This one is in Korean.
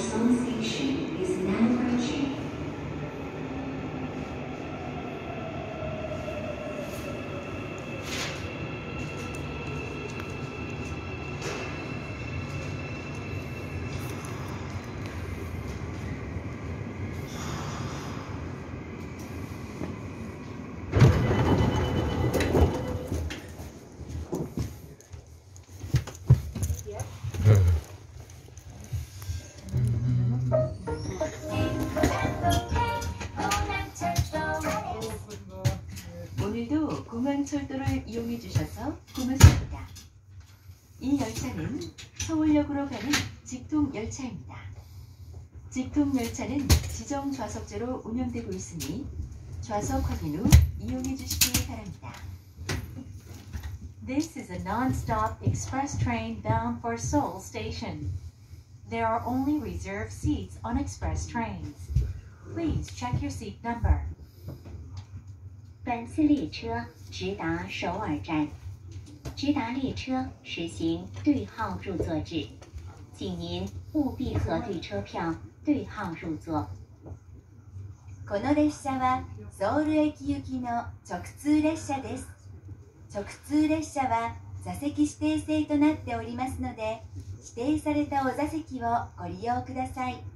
Some station is now approaching. 오늘도 공항철도를 이용해 주셔서 고맙습니다. 이 열차는 서울역으로 가는 직통열차입니다. 직통열차는 지정 좌석제로 운영되고 있으니 좌석 확인 후 이용해 주시기 바랍니다. This is a non-stop express train bound for Seoul Station. There are only reserved seats on express trains. Please check your seat number. 本次列车直达首尔站，直达列车实行对号入座制，请您务必核对车票，对号入座。 この列車はソウル駅行きの直通列車です。直通列車は座席指定制となっておりますので、指定されたお座席をご利用ください。